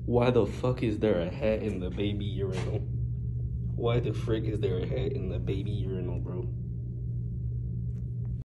Why the fuck is there a hat in the baby urinal? Why the frick is there a hat in the baby urinal, bro?